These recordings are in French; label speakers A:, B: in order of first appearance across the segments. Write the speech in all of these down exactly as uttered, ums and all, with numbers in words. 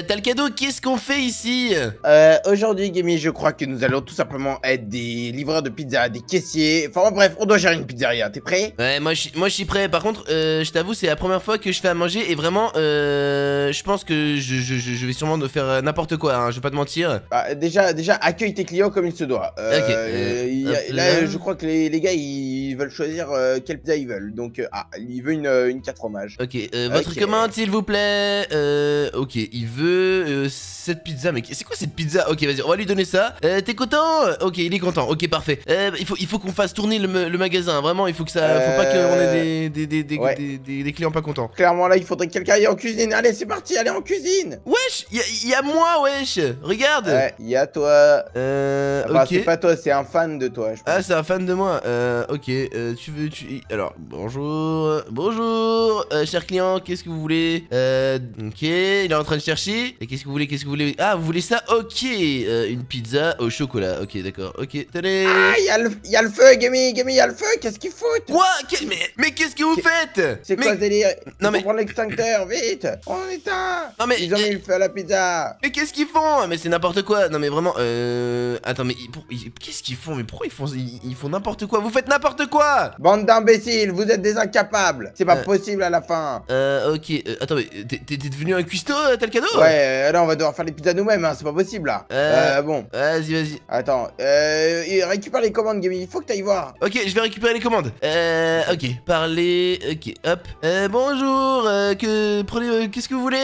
A: euh, t'as le cadeau, qu'est-ce qu'on fait ici?
B: Euh, aujourd'hui, Gammy, je crois que nous allons tout simplement être des livreurs de pizza, des caissiers. Enfin, bref, on doit gérer une pizzeria. T'es prêt?
A: Ouais, moi je moi je suis prêt. Par contre, euh, je t'avoue, c'est la première fois que je fais à manger et vraiment, euh, je pense que je, je, je je vais sûrement de faire euh, n'importe quoi. Hein, je vais pas te mentir.
B: Bah, déjà, déjà, accueille tes clients comme il se doit. Euh,
A: Ok, euh,
B: il y a-
A: hop
B: là,
A: là.
B: je crois que les, les gars, ils veulent choisir euh, quelle pizza ils veulent. Donc, euh, ah, il veut une, euh, une quatre fromages.
A: Ok, euh, votre
B: Ok.
A: commande s'il vous plaît. Euh, ok, il veut euh, cette pizza. Mais c'est quoi cette pizza? Ok, vas-y, on va lui donner ça. Euh, T'es content? Ok, il est content. Ok, parfait. Euh, il faut, il faut qu'on fasse tourner le, le magasin. Vraiment, il faut que ça, faut pas qu'on ait des, des, des, des,
B: ouais.
A: des, des- des clients pas contents.
B: Clairement, là, il faudrait que quelqu'un aille en cuisine. Allez, c'est parti, allez en cuisine.
A: Wesh, il y, y a moi, wesh. Regarde.
B: Ouais, il y a toi.
A: Euh,
B: Enfin,
A: ok.
B: c'est pas toi, c'est un fan de toi, je pense.
A: Ah, c'est un fan de moi. Euh, ok. Euh, tu veux, tu. Alors, bonjour, bonjour, euh, cher client. Qu'est-ce que vous voulez? Euh, ok. Il est en train de chercher. Et qu'est-ce que vous voulez? Qu'est-ce que vous voulez? Ah, vous voulez ça? Ok. Euh, une pizza au chocolat. Ok, d'accord. Ok. Tenez.
B: Ah, il y, a le- y a le feu, Gammy, Gammy, il y a le feu. Qu'est-ce qu'il fout?
A: Quoi? Que- Mais, mais qu'est-ce que vous faites?
B: C'est
A: mais...
B: quoi ce délire?
A: Non,
B: Il
A: mais-
B: faut prendre l'extincteur, vite. On éteint.
A: Non, mais-
B: Ils ont mis le feu à la pizza.
A: Mais qu'est-ce qu'ils font? Mais c'est n'importe quoi. Non mais vraiment. Euh. Attends, mais ils- pour- ils- qu'est-ce qu'ils font? Mais pourquoi ils font ils, ils font n'importe quoi? Vous faites n'importe quoi?
B: Bande d'imbéciles, vous êtes des incapables. C'est pas
A: Euh.
B: possible à la fin.
A: Euh. Ok. euh, attends, mais t'es t'es- t'es devenu un cuistot, euh, t'as le cadeau?
B: Ouais, euh, là on va devoir faire les pizzas nous-mêmes, hein, c'est pas possible là.
A: Euh.
B: Euh, bon,
A: Vas-y, vas-y.
B: attends, euh, et récupère les commandes, Gammy, il faut que t'ailles voir.
A: Ok, je vais récupérer les commandes. Euh, ok, parlez. Ok, hop. Euh, bonjour. euh, que prenez. euh, Qu'est-ce que vous voulez?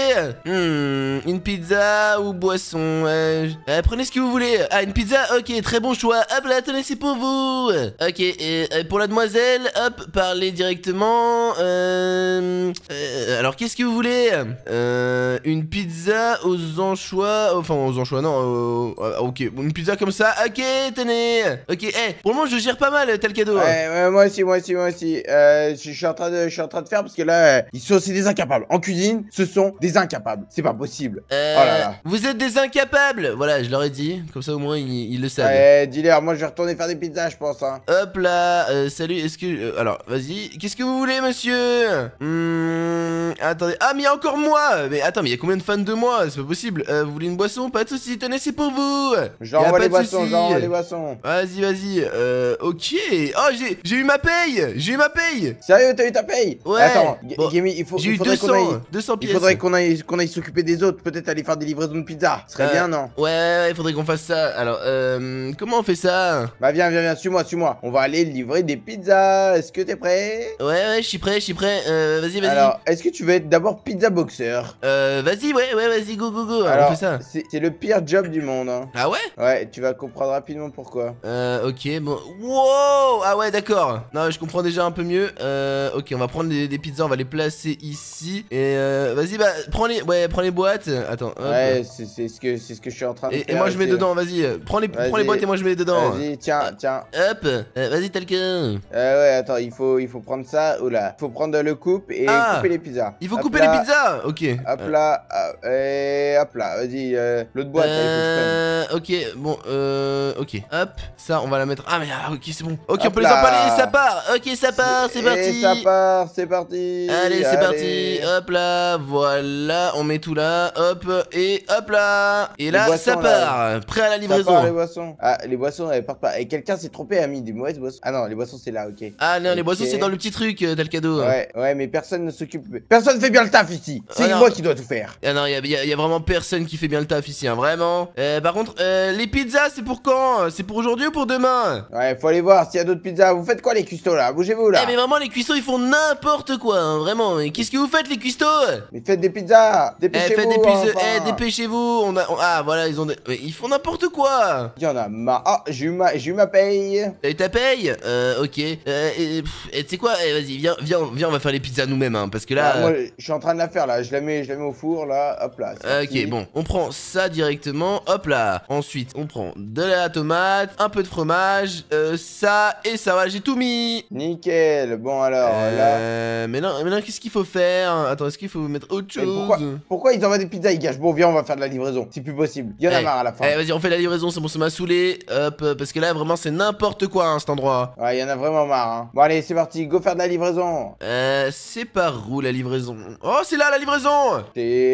A: Hmm, une pizza ou boisson? euh, euh, Prenez ce que vous voulez. Ah, une pizza. Ok, très bon choix. Hop là, tenez, c'est pour vous. Ok, et euh, pour la demoiselle, hop, parlez directement. Euh, euh, alors, qu'est-ce que vous voulez? Euh, une pizza aux anchois. Enfin, aux anchois, non. euh, ah, ok, une pizza comme ça. Ok, tenez. Ok, eh, pour le moment, je gère pas mal, tel cadeau.
B: Ouais, ouais, moi aussi, moi aussi, moi aussi. Euh, je je suis en train de, je suis en train de faire parce que là, euh, ils sont aussi des incapables. En cuisine, ce sont des incapables. C'est pas possible.
A: Euh,
B: Oh là là.
A: Vous êtes des incapables. Voilà, je leur ai dit. Comme ça, au moins, ils, ils le savent.
B: Ouais, dis-leur, moi je vais retourner faire des pizzas, je pense, hein.
A: Hop là, euh, salut, est-ce que... euh, alors, vas-y, qu'est-ce que vous voulez, monsieur? Hmm, attendez, ah, mais il y a encore moi. Mais attends, mais il y a combien de fans de moi? C'est pas possible. Euh, vous voulez une boisson? Pas de soucis, tenez, c'est pour vous.
B: Je
A: Y a
B: leur envoie
A: pas
B: les
A: de
B: boissons, je
A: soucis.
B: leur envoie les boissons.
A: Vas-y, vas-y, euh, ok. Oh, j'ai j'ai eu ma paye. J'ai eu ma paye.
B: Sérieux, t'as eu ta paye?
A: Ouais.
B: Attends, G-
A: Bon,
B: Gammy, il faut,
A: J'ai
B: il
A: eu
B: faudrait qu'on aille...
A: deux cents
B: Il
A: pièces.
B: faudrait qu'on aille, qu'on aille s'occuper des autres, peut-être aller faire des livraisons de pizza. Ce serait
A: Euh,
B: bien, non?
A: Ouais, ouais, ouais, il faudrait qu'on fasse ça. Alors, euh, comment on fait ça?
B: Bah viens, viens, viens, suis-moi, suis-moi. On va aller livrer des pizzas. Est-ce que t'es prêt?
A: Ouais, ouais, je suis prêt, je suis prêt. Euh, vas-y, vas-y.
B: Alors, est-ce que tu veux être d'abord pizza boxer?
A: Euh, vas-y, ouais, ouais, vas-y, go, go, go.
B: Alors,
A: on fait ça.
B: c'est c'est le pire job du monde, hein.
A: Ah ouais?
B: Ouais, tu vas comprendre rapidement pourquoi.
A: Euh, ok, bon. Wow! Ah ouais, d'accord. Non, je comprends déjà un peu mieux. Euh, ok, on va prendre des, des pizzas, on va les placer ici. Et euh, vas-y, bah, prends les, ouais, prends les boîtes. Attends, hop.
B: Ouais, c'est c'est ce que c'est ce que je suis en train de
A: Et,
B: faire.
A: et moi je mets
B: c'est-
A: dedans, vas-y. Prends les, prends les
B: Vas-y.
A: boîtes et moi je mets dedans.
B: Vas-y, tiens, tiens.
A: Hop, euh, vas-y, tel que.
B: Euh, ouais, attends, il faut, il faut prendre ça. Oula, il faut prendre le coupe et
A: Ah.
B: couper les pizzas.
A: Il faut
B: Hop
A: couper
B: là,
A: les pizzas. Ok.
B: Hop là, hop, et hop là, vas-y, euh, l'autre boîte, là, il faut que je prenne.
A: Euh, ok, bon, euh, ok, hop, ça on va la mettre. Ah, mais ah, ok, c'est bon. Ok, on
B: Hop
A: peut les
B: là.
A: emballer, ça part. Ok, ça part, c'est
B: Et
A: parti.
B: ça part, c'est parti.
A: Allez, c'est parti. Hop là, voilà, on met tout là, hop, et hop là. Et là,
B: boissons,
A: ça
B: là.
A: part. Prêt à la
B: Ça
A: livraison.
B: part les boissons. Ah, les boissons, elles partent pas. Et quelqu'un s'est trompé, a mis des mauvaises boissons. Ah non, les boissons, c'est là, ok.
A: Ah non, les
B: Ok.
A: boissons, c'est dans le petit truc, euh, t'as le cadeau.
B: Ouais, ouais, mais personne ne s'occupe. Personne fait bien le taf ici. C'est
A: Ah non.
B: moi qui dois tout faire.
A: Ah non, il y, a- y a vraiment personne qui fait bien le taf ici, hein, vraiment. Euh, par contre, euh, les pizzas, c'est pour quand? C'est pour aujourd'hui ou pour demain?
B: Ouais, faut aller voir s'il y a d'autres pizzas. Vous faites quoi, les cuistots là? Bougez-vous là.
A: Eh mais vraiment les cuistots ils font n'importe quoi hein, vraiment. Mais qu'est-ce que vous faites les cuistots?
B: Mais faites des pizzas.
A: Eh
B: Dépêchez-vous.
A: faites des pizzas,
B: enfin.
A: eh dépêchez-vous. On a, on- ah voilà ils ont, des... mais ils font n'importe quoi.
B: Il y en a marre. Ah, j'ai eu ma, j'ai eu ma paye.
A: Et ta paye? Euh ok. Euh, et pff, et tu sais quoi? Eh vas-y viens, viens, viens on va faire les pizzas nous-mêmes hein, parce que là.
B: Ah, moi, je suis en train de la faire là. Je la mets, je la mets au four là. Hop là. c'est
A: euh,
B: parti.
A: Ok bon, on prend ça directement, hop là. Ensuite on prend de la tomate, un peu de fromage, euh, ça et ça. Voilà j'ai tout mis.
B: Nickel. Bon alors là.
A: Euh, mais non, mais non qu'est-ce qu'il faut faire? Attends est-ce qu'il faut mettre autre
B: Mais
A: chose?
B: pourquoi, pourquoi ils envoient des pizzas, ils gâchent? Bon, viens, on va faire de la livraison. C'est plus possible. Il y en a
A: Eh,
B: marre à la fin.
A: Eh vas-y on fait la livraison, c'est bon ça m'a saoulé. Hop, euh, parce que là vraiment c'est n'importe quoi hein, cet endroit.
B: Ouais, il y en a vraiment marre. Hein. Bon, allez, c'est parti. Go faire de la livraison.
A: Euh, c'est par où la livraison? Oh c'est là la livraison.
B: C'est, c'est-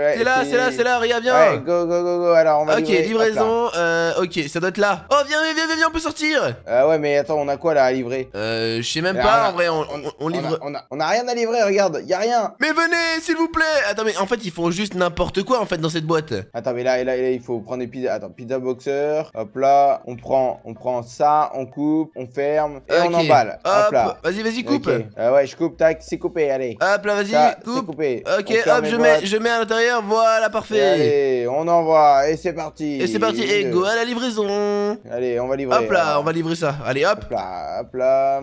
B: ouais,
A: C'est là, c'est là, c'est là, Ria, viens.
B: Ouais, go, go, go, go. Alors, on va
A: Ok,
B: livrer.
A: livraison. Euh, ok, ça doit être là. Oh, viens, viens, viens, viens, on peut sortir.
B: Ah ouais, mais attends, on a quoi là à livrer?
A: Euh, je sais même
B: Alors,
A: pas,
B: on a-
A: en vrai, on, on- on livre.
B: On a, on, a, on a rien à livrer, regarde, y a rien.
A: Mais venez, s'il vous plaît. Attends, mais en fait, ils font juste n'importe quoi, en fait, dans cette boîte.
B: Attends, mais là, là, là, il faut prendre des pizzas. Attends, pizza boxer. Hop là, on prend, on prend ça, on coupe, on ferme et on
A: Ok.
B: emballe. Hop,
A: Hop,
B: là.
A: vas-y, vas-y, coupe.
B: Ok. Ah ouais, je coupe, tac, c'est coupé, allez.
A: Hop là, vas-y,
B: Ça, c'est
A: coupe.
B: coupé.
A: Ok,
B: On ferme
A: hop,
B: les
A: je
B: boîtes.
A: mets, je mets à l'intérieur, voilà,
B: Et
A: parfait.
B: allez, on envoie et c'est parti.
A: Et c'est parti, et
B: Deux.
A: go à la livraison.
B: Allez, on va livrer.
A: Hop là,
B: alors.
A: on va livrer ça. Allez, hop.
B: Hop là, hop là.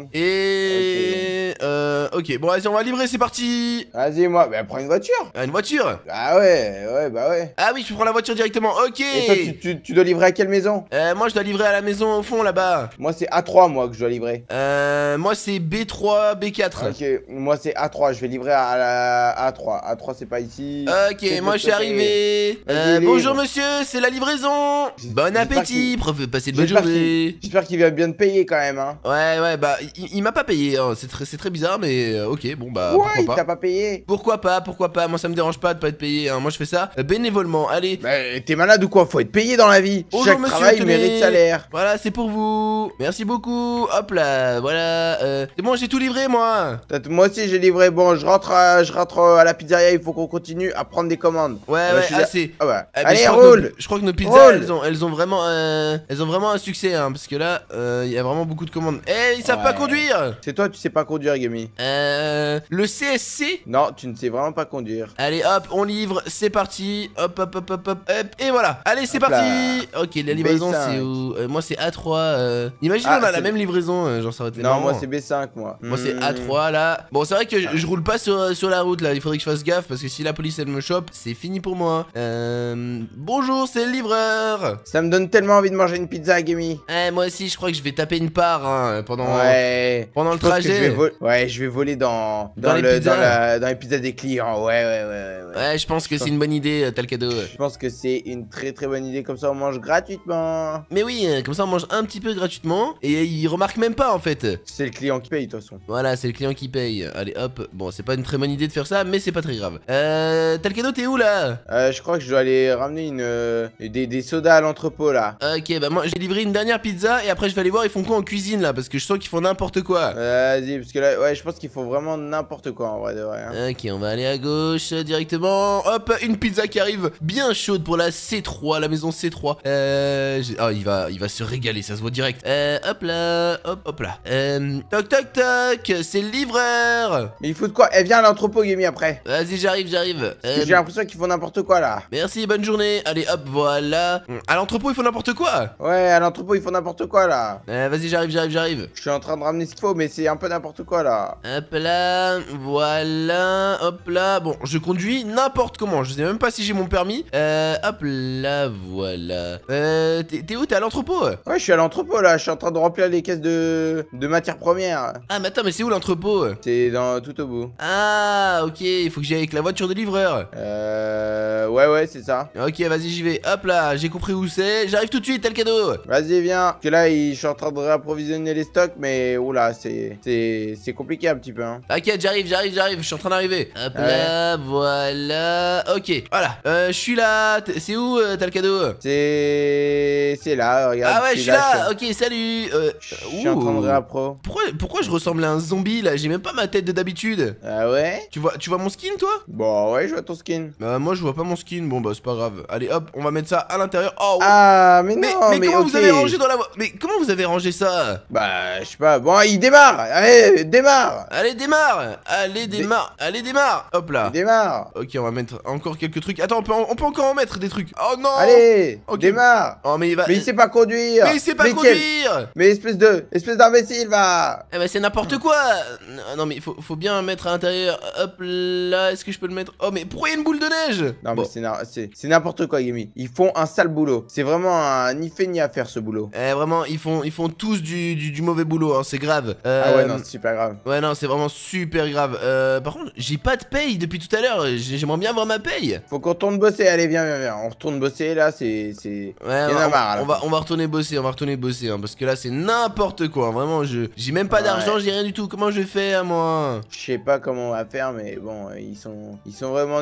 A: Et... Euh, ok, bon, vas-y, on va livrer, c'est parti.
B: Vas-y, moi, bah prends une voiture.
A: Ah, une voiture.
B: Ah ouais, ouais, bah ouais.
A: Ah oui, tu prends la voiture directement, ok.
B: Et toi, tu, tu, tu dois livrer à quelle maison?
A: Euh, moi, je dois livrer à la maison au fond, là-bas.
B: Moi, c'est A trois, moi, que je dois livrer.
A: Euh, moi, c'est B trois, B quatre.
B: Ok, moi, c'est A trois, je vais livrer à la A trois. A trois, c'est pas ici.
A: Ok,
B: C'est de
A: moi,
B: l'autre
A: je suis
B: côté.
A: arrivé.
B: Vas-y,
A: Euh,
B: livre.
A: bonjour, monsieur, c'est la livraison. Bon
B: j'espère
A: appétit, prof, passez de bonne
B: J'espère
A: journée.
B: qu'il j'espère qu'il va bien te payer quand même, hein.
A: Ouais, ouais, bah, il, il m'a pas payé, hein. C'est très, c'est très bizarre, mais euh, ok, bon, bah,
B: ouais, il
A: pourquoi
B: t'a
A: pas.
B: pas payé.
A: Pourquoi pas, pourquoi pas, moi ça me dérange pas de pas être payé, hein. Moi je fais ça euh, bénévolement, allez.
B: Bah, t'es malade ou quoi? Faut être payé dans la vie.
A: Bonjour,
B: Chaque
A: monsieur,
B: travail
A: tenez.
B: mérite salaire.
A: Voilà, c'est pour vous. Merci beaucoup. Hop là, voilà. Euh, c'est bon, j'ai tout livré, moi.
B: Peut-être moi aussi j'ai livré. Bon, je rentre, à, je rentre à la pizzeria. Il faut qu'on continue à prendre des commandes.
A: Ouais,
B: Euh,
A: ouais,
B: je suis là-
A: assez.
B: Ah ouais.
A: Ah, mais
B: Allez,
A: je crois que nos-
B: roule.
A: Je crois que nos pizzas,
B: Roule.
A: elles ont, elles ont vraiment, euh, elles ont vraiment un succès, hein, parce que là, euh, il y a vraiment beaucoup de commandes. Eh, ils savent pas
B: Ouais.
A: conduire.
B: C'est toi, tu sais pas conduire, Gami.
A: Euh, le C S C.
B: Non, tu ne sais vraiment pas conduire.
A: Allez, hop, on livre, c'est parti. Hop, hop, hop, hop, hop, hop. Et voilà. Allez, c'est
B: Hop là.
A: parti. Ok, la livraison,
B: B cinq.
A: c'est où Euh, Moi, c'est A trois. Euh... Imagine,
B: Ah,
A: on a la
B: c'est-
A: même livraison. euh, genre, ça aurait été
B: Non,
A: marrant.
B: moi c'est B cinq, moi.
A: Moi c'est
B: Hmm.
A: A trois là. Bon c'est vrai que je, je roule pas sur, sur la route là, il faudrait que je fasse gaffe parce que si la police elle me chope, c'est fini pour moi. Euh... Bonjour, c'est le livreur.
B: Ça me donne tellement envie de manger une pizza, Gami.
A: Eh moi aussi je crois que je vais taper une part hein, pendant,
B: Ouais.
A: pendant le
B: Je pense que je
A: trajet.
B: vais vo- Ouais, je vais voler dans,
A: Dans
B: dans,
A: les
B: le,
A: pizzas.
B: dans, la- dans les pizzas des clients. Ouais, ouais, ouais, ouais. ouais.
A: Ouais je pense que
B: Je
A: c'est une bonne idée, euh, t'as le cadeau.
B: Je pense que c'est une très très bonne idée. Comme ça, on mange gratuitement.
A: Mais oui, euh, comme ça on mange un petit peu gratuitement et ils remarquent même pas en fait.
B: C'est le client qui paye, de toute façon.
A: Voilà, c'est le client qui paye. Allez hop, bon c'est pas une très bonne idée de faire ça mais c'est pas très grave. Euh... T'as le cadeau, t'es où là?
B: Euh, je crois que je dois aller ramener une, euh, des, des sodas à l'entrepôt là.
A: Ok, bah moi j'ai livré une dernière pizza et après je vais aller voir ils font quoi en cuisine là parce que je sens qu'ils font n'importe quoi.
B: Vas-y, parce que là, ouais, je pense qu'il faut vraiment n'importe quoi en vrai de vrai. hein.
A: Ok, on va aller à gauche euh, directement. Hop, une pizza qui arrive bien chaude pour la C trois, la maison C trois. Euh, j'ai- oh, il va, il va se régaler, ça se voit direct. Euh, hop là, hop, hop là. Euh, toc toc toc, c'est le livreur.
B: Mais il faut de quoi? Eh, viens à l'entrepôt, Gami, après.
A: Vas-y, j'arrive, j'arrive.
B: Parce que
A: Euh,
B: j'ai l'impression qu'ils font n'importe quoi là.
A: merci, bonne journée. Allez, hop, voilà. À l'entrepôt, il faut n'importe quoi.
B: Ouais, à l'entrepôt, ils font n'importe quoi là.
A: Euh, vas-y, j'arrive, j'arrive, j'arrive.
B: Je suis en train de ramener ce qu'il faut, mais c'est un peu n'importe quoi là.
A: Hop là, voilà, hop là. Bon, je conduis n'importe comment. Je sais même pas si j'ai mon permis. Euh, hop là, voilà. Euh, t'es t'es où? T'es à l'entrepôt?
B: Ouais, je suis à l'entrepôt là. Je suis en train de remplir les caisses de, de matières premières.
A: Ah, mais attends, mais c'est où l'entrepôt?
B: C'est dans tout au bout.
A: Ah, ok, il faut que j'aille avec la voiture de livreur.
B: Euh. Ouais, ouais, c'est ça.
A: Ok, vas-y, j'y vais. Hop là, j'ai compris où c'est. J'arrive tout de suite, t'as le cadeau.
B: Vas-y, viens. Parce que là, il- je suis en train de réapprovisionner les stocks, mais oula, c'est c'est c'est compliqué un petit peu. Hein.
A: Ok, j'arrive, j'arrive, j'arrive. Je suis en train d'arriver. Hop
B: Ouais.
A: là, voilà. Ok, voilà. Euh, je suis là. T'es- C'est où? euh, T'as le cadeau?
B: C'est c'est là, regarde.
A: Ah ouais, je suis
B: c'est
A: là.
B: je suis-
A: Ok, salut. Euh,
B: Je suis en train de
A: ouh.
B: réappro.
A: Pourquoi, pourquoi je ressemble à un zombie là? J'ai même pas ma tête de d'habitude.
B: Ah ouais?
A: Tu vois, tu vois mon skin toi?
B: Bon, ouais, je vois ton skin.
A: Bah moi je vois pas mon skin. Bon bah c'est pas grave. Allez hop, on va mettre ça à l'intérieur. Oh ouais.
B: Ah, mais non,
A: mais,
B: mais,
A: mais comment
B: ok.
A: vous avez rangé dans la vo- Mais comment vous avez rangé ça?
B: Bah, je sais pas. Bon, il démarre. Allez, démarre.
A: Allez démarre. Allez démarre. Allez démarre. Hop là.
B: Il démarre.
A: Ok, on va mettre encore quelques trucs. Attends, on peut, en- on peut encore en mettre des trucs. Oh non.
B: Allez,
A: Ok.
B: démarre.
A: Oh mais il va.
B: Mais il sait pas conduire.
A: Mais il sait pas
B: quel-
A: conduire.
B: Mais espèce de, espèce d'imbécile, va.
A: Eh bah c'est n'importe quoi. Non mais il faut, faut bien mettre à l'intérieur. Hop là. Est-ce que je peux le mettre? Oh mais pourquoi il y a une boule de neige?
B: Non,
A: Bon.
B: mais c'est na- c'est c'est n'importe quoi, Yumi. Ils font un sale boulot. C'est vraiment un ni fait ni à faire ce boulot.
A: Eh vraiment, ils font, ils font tous du, du, du mauvais boulot, hein, c'est grave. Euh,
B: Ah ouais, non, c'est super grave.
A: Ouais, non, c'est vraiment super grave. Euh, par contre, j'ai pas de paye depuis tout à l'heure. J'ai- J'aimerais bien avoir ma paye.
B: Faut qu'on retourne bosser. Allez, viens, viens, viens. On retourne bosser là. C'est, c'est.
A: Ouais,
B: Il y en a
A: on,
B: marre, à la
A: on va,
B: fin.
A: on va retourner bosser, on va retourner bosser, hein, parce que là c'est n'importe quoi. Vraiment, je, j'ai même pas
B: Ouais.
A: d'argent, j'ai rien du tout. Comment je vais faire, moi?
B: Je sais pas comment on va faire, mais bon, euh, ils sont, ils sont vraiment nuls. Bon,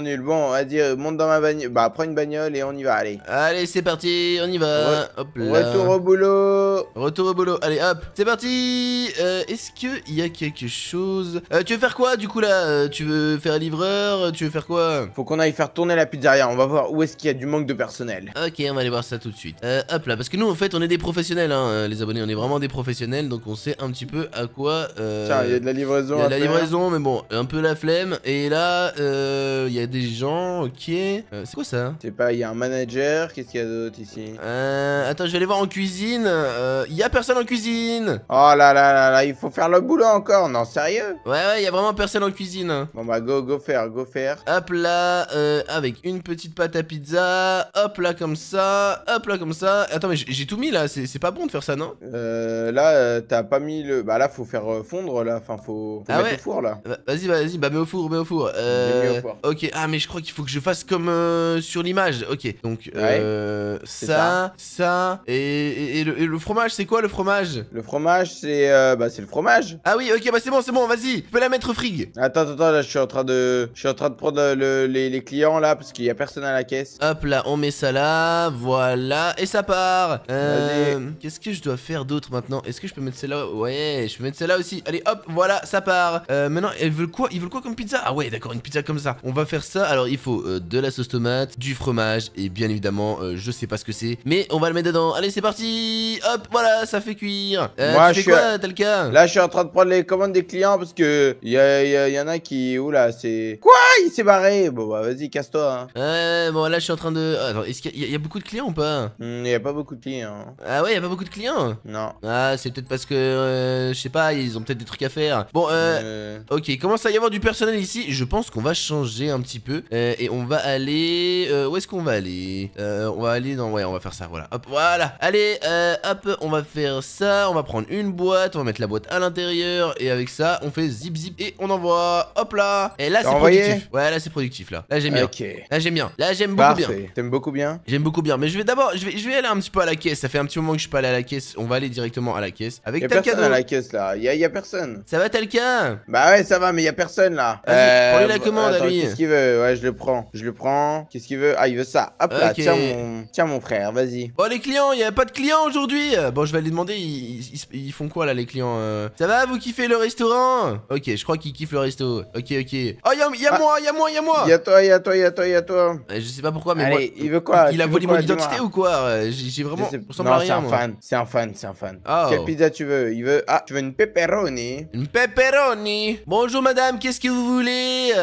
B: vas-y, euh, monte dans ma bagnole. Bah, prends une bagnole et on y va, allez.
A: Allez, c'est parti, on y va.
B: Re-
A: Hop là.
B: Retour au boulot.
A: Retour au boulot. Allez, hop, c'est parti. Euh, Est-ce qu'il y a quelque chose euh, Tu veux faire quoi du coup là Euh, Tu veux faire livreur Tu veux faire quoi
B: Faut qu'on aille faire tourner la pizzeria. On va voir où est-ce qu'il y a du manque de personnel.
A: Ok, on va aller voir ça tout de suite. Euh, hop là, parce que nous en fait on est des professionnels, hein, euh, les abonnés, on est vraiment des professionnels, donc on sait un petit peu à quoi. Euh,
B: Tiens, il y a de la livraison.
A: il y a
B: à
A: de la
B: faire.
A: livraison, mais bon, un peu la flemme. Et là, euh, il y a des gens, ok. Euh, c'est quoi ça
B: Je sais pas, il y a un manager. Qu'est-ce qu'il y a d'autre ici?
A: euh, Attends, je vais aller voir en cuisine. Euh, Il y a personne en cuisine.
B: Oh là là là là, il faut faire le boulot encore. Non, sérieux?
A: Ouais, ouais, il y a vraiment personne en cuisine.
B: Bon bah, go, go faire, go faire.
A: Hop là, euh, avec une petite pâte à pizza. Hop là, comme ça. Hop là, comme ça. Attends, mais j'ai j'ai tout mis là. C'est c'est pas bon de faire ça, non?
B: Euh, là, euh, t'as pas mis le. Bah là, faut faire euh, fondre là. Enfin, faut, faut
A: Ah
B: mettre
A: ouais.
B: au four là.
A: Va- Vas-y, vas-y, bah mets au four, mets au four.
B: J'ai
A: Euh,
B: mis au four.
A: Ok, ah mais je crois qu'il faut que je fasse comme euh, sur l'image. Ok, donc euh, ça, ça, et, et- et le, et le fromage, c'est quoi le fromage?
B: Le fromage, c'est. Euh, bah, c'est le fromage.
A: Ah oui, ok, bah c'est bon, c'est bon, vas-y, tu peux la mettre frig.
B: Attends, attends, attends, là, je suis en train de. Je suis en train de prendre euh, le- les, les clients là, parce qu'il y a personne à la caisse.
A: Hop là, on met ça là, voilà, et ça part. Euh, Qu'est-ce que je dois faire d'autre maintenant? Est-ce que je peux mettre celle-là? Ouais, je peux mettre celle-là aussi. Allez, hop, voilà, ça part. Euh, maintenant, ils veulent quoi? Ils veulent quoi comme pizza? Ah ouais, d'accord, une pizza comme ça. On va faire ça. Alors, il faut euh, de la sauce tomate, du fromage, et bien évidemment, euh, je sais pas ce que c'est, mais on va le mettre dedans. Allez, c'est parti. Hop, voilà, ça fait cuire. Euh,
B: Moi,
A: tu
B: je
A: fais
B: suis
A: quoi, Talca?
B: Là, je suis en train de prendre les commandes des clients parce que il y, a- y a- y en a qui. Oula, c'est. Quoi? Il s'est barré. Bon, bah, vas-y, casse-toi. Hein.
A: Ouais, bon, là, je suis en train de. Ah, attends, est-ce qu'il y, a- y a beaucoup de clients ou pas?
B: Il y a pas beaucoup de clients.
A: Ah ouais, y a pas beaucoup de clients?
B: Non.
A: Ah, c'est peut-être parce que, euh, je sais pas, ils ont peut-être des trucs à faire. Bon, euh,
B: Euh,
A: ok, il commence à y avoir du personnel ici. Je pense qu'on va changer un petit peu. Euh, et on va aller... euh, où est-ce qu'on va aller? euh, On va aller dans... Ouais, on va faire ça, voilà. Hop, voilà. Allez, euh, hop, on va faire ça. On va prendre une boîte. On va mettre la boîte à l'intérieur. Et avec ça, on fait zip zip et on envoie. Hop là. Et là,
B: T'as
A: c'est
B: envoyé?
A: productif. Ouais, là, c'est productif, là. Là, j'aime bien.
B: Ok.
A: Là, j'aime bien. Là, j'aime beaucoup bien.
B: Parfait. T'aimes beaucoup bien?
A: J'aime beaucoup bien, mais je vais d'abord, je vais, je vais aller un petit peu à la caisse. Ça fait un petit moment que je suis pas allé à la caisse. On va aller directement à la caisse avec
B: Y'a
A: Talca.
B: personne à la caisse là. Y'a y a personne.
A: Ça va, Talca?
B: Bah ouais, ça va, mais y a personne là.
A: Vas-y, prends-lui la
B: bon,
A: commande,
B: attends,
A: à lui.
B: Qu'est-ce qu'il veut? Ouais, je le prends. Je le prends. Qu'est-ce qu'il veut? Ah, il veut ça. Hop là,
A: Ok.
B: tiens mon, tiens mon frère, vas-y.
A: Oh les clients, y a pas de clients aujourd'hui. Bon, je vais aller demander, ils, ils- ils font quoi là les clients? euh Ça va, vous kiffez le restaurant? Ok, je crois qu'ils kiffent le resto. Ok, ok. Oh, y'a y a
B: Ah.
A: moi, y'a moi, y'a moi.
B: Y'a toi, y'a toi, y'a toi, y'a toi.
A: Euh, Je sais pas pourquoi, mais
B: Allez,
A: moi,
B: il veut quoi?
A: il a
B: Tu veux
A: volé
B: quoi,
A: mon identité
B: dis-moi.
A: ou quoi? Euh, J'ai j'ai vraiment,
B: Je sais-
A: on ressemble
B: Non,
A: à
B: c'est
A: rien.
B: un
A: moi.
B: fan, c'est un fan, c'est un fan.
A: Oh.
B: Quelle pizza tu veux? Il veut. Ah, tu veux une pepperoni?
A: Une pepperoni. Bonjour madame, qu'est-ce que vous voulez?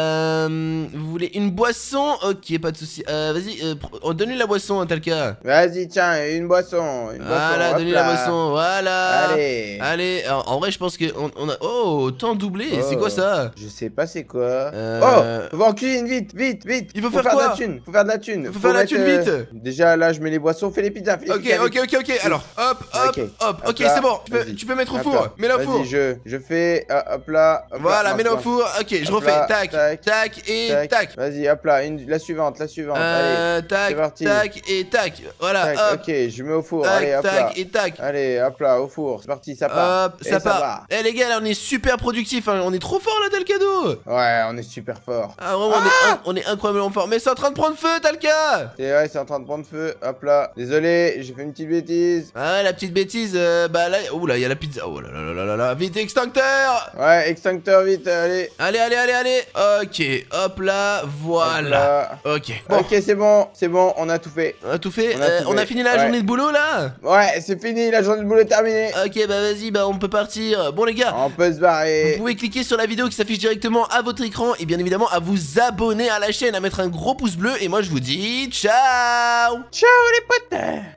A: Euh, vous voulez une boisson? Ok, pas de souci. Euh, Vas-y, euh, pr- oh, donne-lui la boisson, Talca.
B: Vas-y, tiens, une boisson. Une
A: Voilà,
B: boisson, hop
A: donne-lui la
B: là.
A: boisson. Voilà.
B: Allez.
A: Allez, alors, en vrai, je pense que on, on a. Oh, temps doublé. C'est
B: Oh.
A: quoi ça?
B: Je sais pas c'est quoi.
A: Euh,
B: Oh, va en cuisine, vite, vite, vite.
A: Il faut faire quoi?
B: de la thune. Faut faire de la thune.
A: Faut faire de la
B: mettre,
A: thune,
B: euh,
A: vite.
B: Déjà là, je mets les boissons, fais les pizzas. Fais les
A: Ok,
B: pizzas,
A: ok,
B: vite.
A: ok, ok. Alors, hop, hop,
B: Ok.
A: hop.
B: Hop
A: Ok,
B: là,
A: c'est bon. Tu peux,
B: vas-y.
A: tu peux mettre au
B: Hop
A: four.
B: là.
A: Mets-le au
B: Vas-y,
A: four.
B: je, je fais, ah, hop là. Hop
A: Voilà,
B: là,
A: mets-le au
B: maintenant.
A: four. Ok, je
B: Hop
A: refais.
B: là,
A: Tac,
B: tac,
A: tac et
B: Tac.
A: tac.
B: Vas-y, hop là, une, la suivante, la suivante. Allez,
A: Euh,
B: c'est
A: tac,
B: parti.
A: tac et tac. Voilà,
B: tac,
A: hop.
B: ok, je mets au four. Allez,
A: Tac,
B: hop là.
A: tac et tac.
B: Allez, hop là, au four. C'est parti, ça part.
A: Hop,
B: Et
A: ça part.
B: va.
A: Eh les gars, là on est super productif, hein. On est trop fort là, Talcado.
B: Ouais, on est super fort.
A: Ah vraiment, on, est, in- on est incroyablement fort. Mais c'est en train de prendre feu, Talca.
B: C'est vrai, c'est en train de prendre feu. Hop là. Désolé, j'ai fait une petite bêtise.
A: Ah ouais, la petite bêtise, euh, bah là, oh là, il y a la pizza. Oh là là là là là là, vite extincteur.
B: Ouais, extincteur vite, allez.
A: Allez, allez, allez, allez. Ok, hop là, voilà.
B: Hop là.
A: Ok, bon,
B: Ok, c'est bon, c'est bon, on a tout fait.
A: on a tout fait.
B: On a
A: Euh,
B: tout
A: on a
B: fait.
A: fini la
B: Ouais.
A: journée de boulot là.
B: Ouais, c'est fini, la journée de boulot est terminée.
A: Ok, bah vas-y, bah on peut partir. Bon les gars,
B: On peut se
A: vous
B: barrer.
A: pouvez cliquer sur la vidéo qui s'affiche directement à votre écran et bien évidemment à vous abonner à la chaîne, à mettre un gros pouce bleu et moi je vous dis ciao.
B: Ciao les potes.